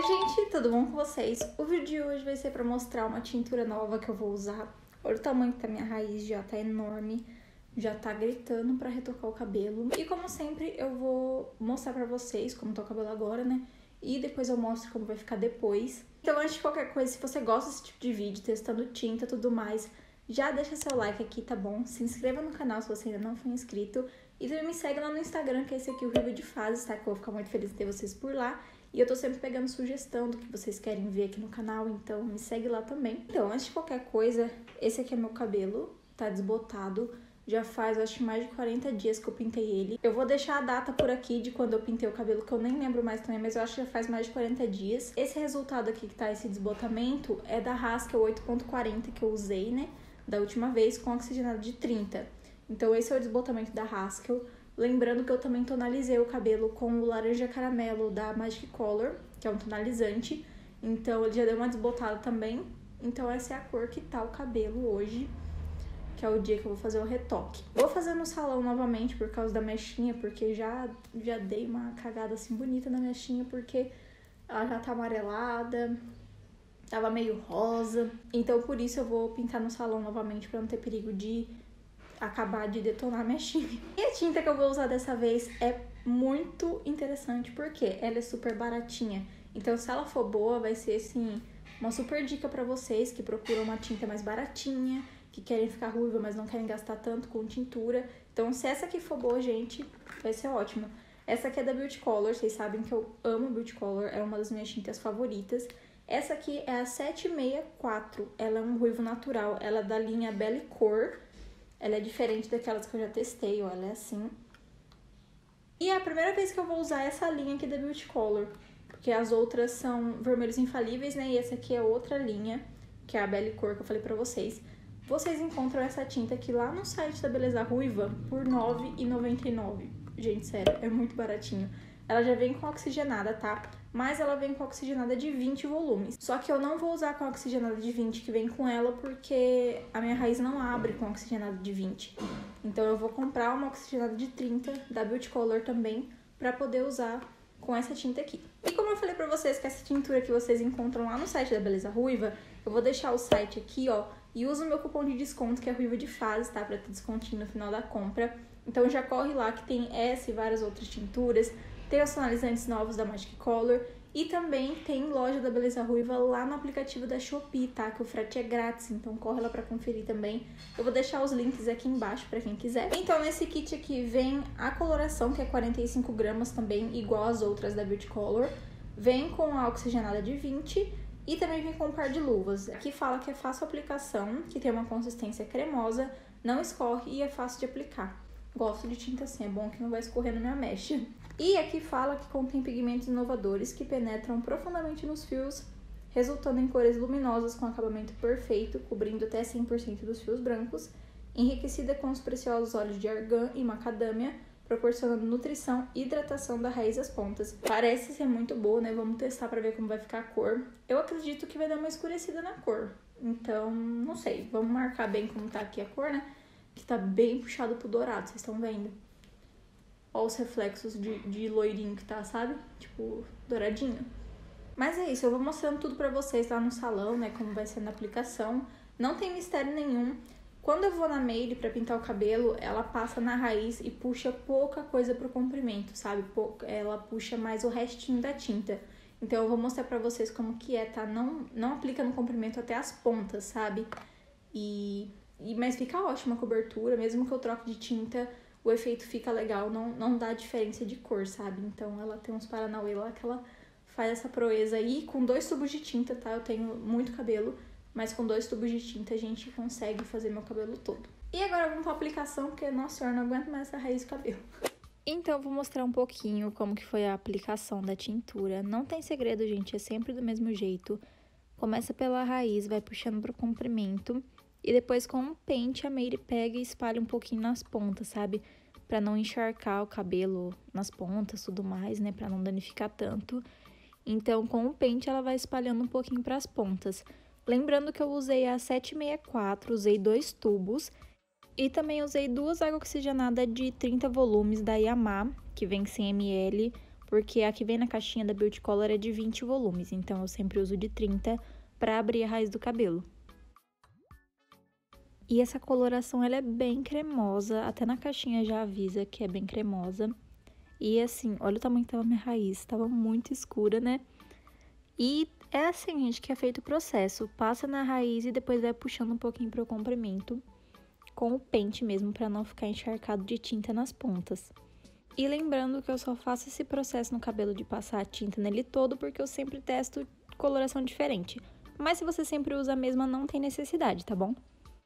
Oi gente, tudo bom com vocês? O vídeo de hoje vai ser pra mostrar uma tintura nova que eu vou usar. Olha o tamanho que tá minha raiz, já tá enorme, já tá gritando pra retocar o cabelo. E como sempre, eu vou mostrar pra vocês como tá o cabelo agora, né? E depois eu mostro como vai ficar depois. Então antes de qualquer coisa, se você gosta desse tipo de vídeo, testando tinta e tudo mais, já deixa seu like aqui, tá bom? Se inscreva no canal se você ainda não for inscrito. E também me segue lá no Instagram, que é esse aqui, o Ruiva de Fases, tá? Que eu vou ficar muito feliz de ter vocês por lá. E eu tô sempre pegando sugestão do que vocês querem ver aqui no canal, então me segue lá também. Então, antes de qualquer coisa, esse aqui é meu cabelo, tá desbotado. Já faz, acho que mais de 40 dias que eu pintei ele. Eu vou deixar a data por aqui de quando eu pintei o cabelo, que eu nem lembro mais também, mas eu acho que já faz mais de 40 dias. Esse resultado aqui que tá esse desbotamento é da Haskell 8.40 que eu usei, né? Da última vez, com oxigenado de 30. Então esse é o desbotamento da Haskell. Lembrando que eu também tonalizei o cabelo com o laranja caramelo da Magic Color, que é um tonalizante. Então ele já deu uma desbotada também. Então essa é a cor que tá o cabelo hoje, que é o dia que eu vou fazer o retoque. Vou fazer no salão novamente por causa da mechinha, porque já dei uma cagada assim bonita na mechinha, porque ela já tá amarelada, tava meio rosa. Então por isso eu vou pintar no salão novamente pra não ter perigo de acabar de detonar a mechinha. E a tinta que eu vou usar dessa vez é muito interessante, porque ela é super baratinha. Então se ela for boa, vai ser assim, uma super dica pra vocês que procuram uma tinta mais baratinha, que querem ficar ruiva, mas não querem gastar tanto com tintura. Então se essa aqui for boa, gente, vai ser ótimo. Essa aqui é da Beauty Color, vocês sabem que eu amo Beauty Color, é uma das minhas tintas favoritas. Essa aqui é a 764, ela é um ruivo natural, ela é da linha Belle Cor. Ela é diferente daquelas que eu já testei, ó, ela é assim. E é a primeira vez que eu vou usar essa linha aqui da Beauty Color, porque as outras são vermelhos infalíveis, né? E essa aqui é outra linha, que é a Belle Cor que eu falei pra vocês. Vocês encontram essa tinta aqui lá no site da Beleza Ruiva por R$ 9,99. Gente, sério, é muito baratinho. Ela já vem com oxigenada, tá? Mas ela vem com oxigenada de 20 volumes. Só que eu não vou usar com a oxigenada de 20 que vem com ela, porque a minha raiz não abre com oxigenada de 20. Então eu vou comprar uma oxigenada de 30 da Beauty Color também, pra poder usar com essa tinta aqui. E como eu falei pra vocês que essa tintura que vocês encontram lá no site da Beleza Ruiva, eu vou deixar o site aqui, ó, e usa o meu cupom de desconto, que é Ruiva de Fases, tá? Pra ter descontinho no final da compra. Então já corre lá que tem essa e várias outras tinturas. Tem os tonalizantes novos da Magic Color e também tem loja da Beleza Ruiva lá no aplicativo da Shopee, tá? Que o frete é grátis, então corre lá pra conferir também. Eu vou deixar os links aqui embaixo pra quem quiser. Então nesse kit aqui vem a coloração, que é 45 gramas também, igual as outras da Beauty Color. Vem com a oxigenada de 20 e também vem com um par de luvas. Aqui fala que é fácil aplicação, que tem uma consistência cremosa, não escorre e é fácil de aplicar. Gosto de tinta assim, é bom que não vai escorrer na minha mecha. E aqui fala que contém pigmentos inovadores que penetram profundamente nos fios, resultando em cores luminosas com acabamento perfeito, cobrindo até 100% dos fios brancos, enriquecida com os preciosos óleos de argan e macadâmia, proporcionando nutrição e hidratação da raiz às pontas. Parece ser muito boa, né? Vamos testar pra ver como vai ficar a cor. Eu acredito que vai dar uma escurecida na cor, então não sei. Vamos marcar bem como tá aqui a cor, né? Que tá bem puxado pro dourado, vocês estão vendo? Ó os reflexos de loirinho que tá, sabe? Tipo, douradinho. Mas é isso, eu vou mostrando tudo pra vocês lá no salão, né? Como vai ser na aplicação. Não tem mistério nenhum. Quando eu vou na Meire pra pintar o cabelo, ela passa na raiz e puxa pouca coisa pro comprimento, sabe? Ela puxa mais o restinho da tinta. Então eu vou mostrar pra vocês como que é, tá? Não aplica no comprimento até as pontas, sabe? Mas fica ótima a cobertura, mesmo que eu troque de tinta, o efeito fica legal, não dá diferença de cor, sabe? Então ela tem uns paranauê lá que ela faz essa proeza aí com 2 tubos de tinta, tá? Eu tenho muito cabelo, mas com 2 tubos de tinta a gente consegue fazer meu cabelo todo. E agora vamos pra aplicação, porque, nossa senhora, não aguento mais essa raiz do cabelo. Então eu vou mostrar um pouquinho como que foi a aplicação da tintura. Não tem segredo, gente, é sempre do mesmo jeito. Começa pela raiz, vai puxando pro comprimento. E depois com um pente a Meire pega e espalha um pouquinho nas pontas, sabe? Pra não encharcar o cabelo nas pontas, tudo mais, né? Pra não danificar tanto. Então com o pente ela vai espalhando um pouquinho pras pontas. Lembrando que eu usei a 764, usei 2 tubos. E também usei 2 água oxigenada de 30 volumes da Yamá, que vem 100 ml. porque a que vem na caixinha da Beauty Color é de 20 volumes, então eu sempre uso de 30 para abrir a raiz do cabelo. E essa coloração, ela é bem cremosa, até na caixinha já avisa que é bem cremosa. E assim, olha o tamanho que tava minha raiz, tava muito escura, né? E é assim, gente, que é feito o processo. Passa na raiz e depois vai puxando um pouquinho pro comprimento, com o pente mesmo, pra não ficar encharcado de tinta nas pontas. E lembrando que eu só faço esse processo no cabelo de passar a tinta nele todo, porque eu sempre testo coloração diferente. Mas se você sempre usa a mesma, não tem necessidade, tá bom?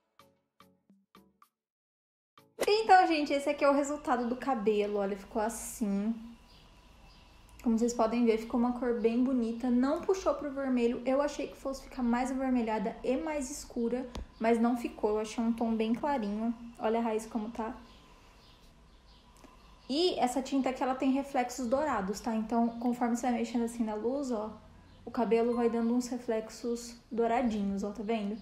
Então, gente, esse aqui é o resultado do cabelo, olha, ficou assim. Como vocês podem ver, ficou uma cor bem bonita, não puxou pro vermelho. Eu achei que fosse ficar mais avermelhada e mais escura, mas não ficou, eu achei um tom bem clarinho. Olha a raiz como tá. E essa tinta aqui, ela tem reflexos dourados, tá? Então, conforme você vai mexendo assim na luz, ó, o cabelo vai dando uns reflexos douradinhos, ó, tá vendo?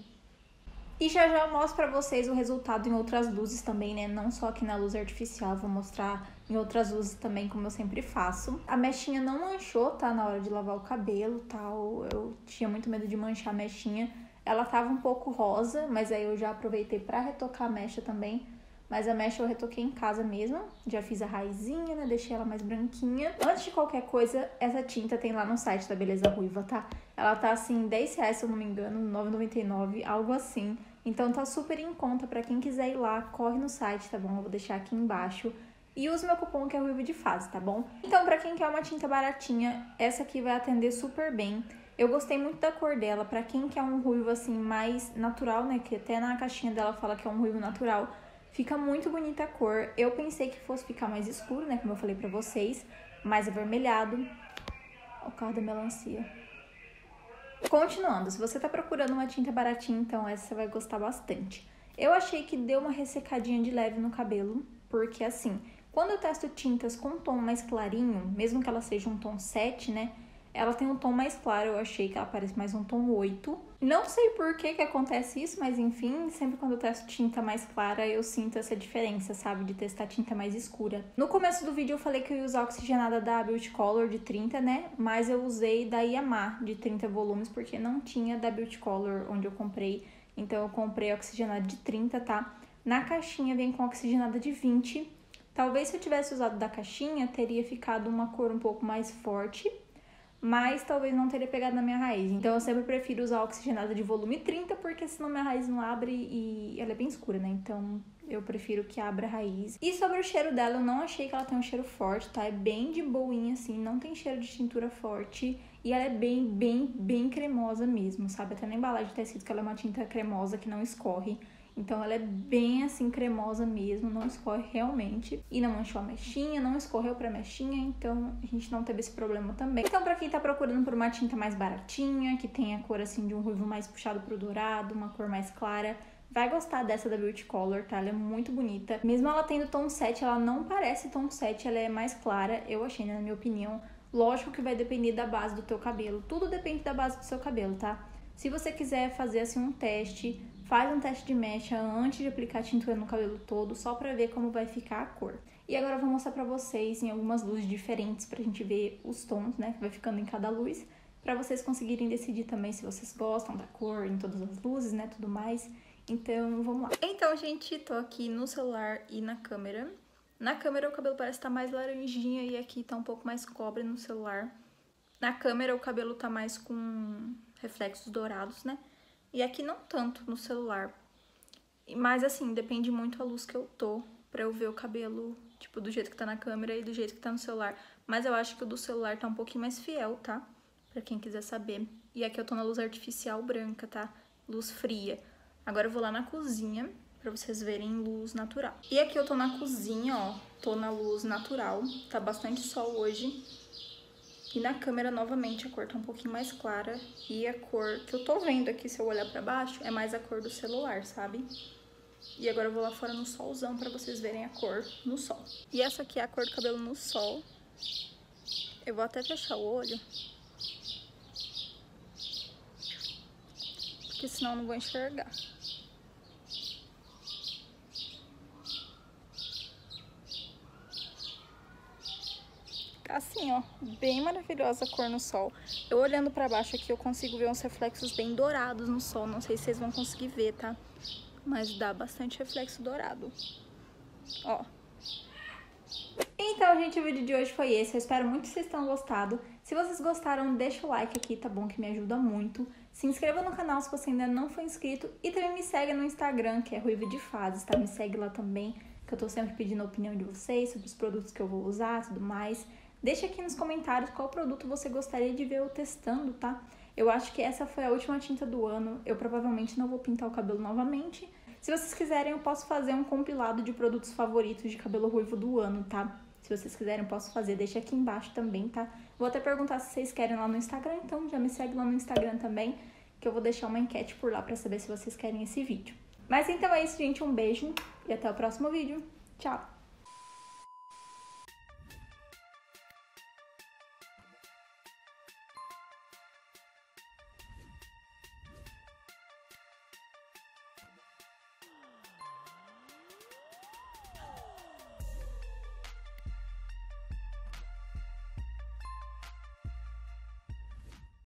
E já eu mostro pra vocês o resultado em outras luzes também, né? Não só aqui na luz artificial, vou mostrar em outras luzes também, como eu sempre faço. A mechinha não manchou, tá? Na hora de lavar o cabelo, tal. Eu tinha muito medo de manchar a mechinha. Ela tava um pouco rosa, mas aí eu já aproveitei pra retocar a mecha também. Mas a mecha eu retoquei em casa mesmo. Já fiz a raizinha, né? Deixei ela mais branquinha. Antes de qualquer coisa, essa tinta tem lá no site da Beleza Ruiva, tá? Ela tá assim, R$10, se eu não me engano, R$9,99, algo assim. Então tá super em conta pra quem quiser ir lá, corre no site, tá bom? Eu vou deixar aqui embaixo. E use meu cupom que é Ruiva de Fase, tá bom? Então, pra quem quer uma tinta baratinha, essa aqui vai atender super bem. Eu gostei muito da cor dela. Pra quem quer um ruivo assim mais natural, né? Que até na caixinha dela fala que é um ruivo natural. Fica muito bonita a cor. Eu pensei que fosse ficar mais escuro, né? Como eu falei pra vocês. Mais avermelhado. Olha o carro da melancia. Continuando, se você tá procurando uma tinta baratinha, então essa você vai gostar bastante. Eu achei que deu uma ressecadinha de leve no cabelo, porque assim, quando eu testo tintas com um tom mais clarinho, mesmo que ela seja um tom 7, né? Ela tem um tom mais claro, eu achei que ela parece mais um tom 8. Não sei por que acontece isso, mas enfim, sempre quando eu testo tinta mais clara, eu sinto essa diferença, sabe? De testar tinta mais escura. No começo do vídeo eu falei que eu ia usar a oxigenada da Beauty Color de 30, né? Mas eu usei da Yamar de 30 volumes, porque não tinha da Beauty Color onde eu comprei. Então eu comprei a oxigenada de 30, tá? Na caixinha vem com oxigenada de 20. Talvez se eu tivesse usado da caixinha, teria ficado uma cor um pouco mais forte, mas talvez não teria pegado na minha raiz. Então eu sempre prefiro usar a oxigenada de volume 30, porque senão minha raiz não abre e ela é bem escura, né? Então eu prefiro que abra a raiz. E sobre o cheiro dela, eu não achei que ela tem um cheiro forte, tá? É bem de boinha, assim, não tem cheiro de tintura forte. E ela é bem cremosa mesmo, sabe? Até na embalagem tá escrito que ela é uma tinta cremosa que não escorre. Então ela é bem assim cremosa mesmo, não escorre realmente. E não manchou a mechinha, não escorreu pra mechinha, então a gente não teve esse problema também. Então pra quem tá procurando por uma tinta mais baratinha, que tem a cor assim de um ruivo mais puxado pro dourado, uma cor mais clara, vai gostar dessa da Beauty Color, tá? Ela é muito bonita. Mesmo ela tendo tom 7, ela não parece tom 7, ela é mais clara, eu achei, né, na minha opinião. Lógico que vai depender da base do teu cabelo, tudo depende da base do seu cabelo, tá? Se você quiser fazer assim um teste, faz um teste de mecha antes de aplicar a tintura no cabelo todo, só pra ver como vai ficar a cor. E agora eu vou mostrar pra vocês em algumas luzes diferentes pra gente ver os tons, né, que vai ficando em cada luz, pra vocês conseguirem decidir também se vocês gostam da cor em todas as luzes, né, tudo mais. Então, vamos lá. Então, gente, tô aqui no celular e na câmera. Na câmera o cabelo parece estar mais laranjinha e aqui tá um pouco mais cobre no celular. Na câmera o cabelo tá mais com reflexos dourados, né? E aqui não tanto no celular. Mas assim, depende muito a luz que eu tô pra eu ver o cabelo, tipo, do jeito que tá na câmera e do jeito que tá no celular. Mas eu acho que o do celular tá um pouquinho mais fiel, tá? Pra quem quiser saber. E aqui eu tô na luz artificial branca, tá? Luz fria. Agora eu vou lá na cozinha pra vocês verem luz natural. E aqui eu tô na cozinha, ó. Tô na luz natural. Tá bastante sol hoje. E na câmera, novamente, a cor tá um pouquinho mais clara. E a cor que eu tô vendo aqui, se eu olhar pra baixo, é mais a cor do celular, sabe? E agora eu vou lá fora no solzão pra vocês verem a cor no sol. E essa aqui é a cor do cabelo no sol. Eu vou até fechar o olho, porque senão eu não vou enxergar. assim, ó, bem maravilhosa a cor no sol. Eu olhando pra baixo aqui, eu consigo ver uns reflexos bem dourados no sol. Não sei se vocês vão conseguir ver, tá? Mas dá bastante reflexo dourado. Ó. Então, gente, o vídeo de hoje foi esse. Eu espero muito que vocês tenham gostado. Se vocês gostaram, deixa o like aqui, tá bom? Que me ajuda muito. Se inscreva no canal se você ainda não for inscrito. E também me segue no Instagram, que é Ruiva de Fases, tá? Me segue lá também, que eu tô sempre pedindo a opinião de vocês sobre os produtos que eu vou usar e tudo mais. Deixa aqui nos comentários qual produto você gostaria de ver eu testando, tá? Eu acho que essa foi a última tinta do ano. Eu provavelmente não vou pintar o cabelo novamente. Se vocês quiserem, eu posso fazer um compilado de produtos favoritos de cabelo ruivo do ano, tá? Se vocês quiserem, eu posso fazer. Deixa aqui embaixo também, tá? Vou até perguntar se vocês querem lá no Instagram, então já me segue lá no Instagram também, que eu vou deixar uma enquete por lá pra saber se vocês querem esse vídeo. Mas então é isso, gente. Um beijo e até o próximo vídeo. Tchau!